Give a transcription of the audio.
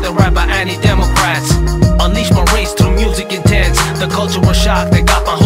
the rap by anti-democrats. Unleash my race through music intense. The cultural shock that got my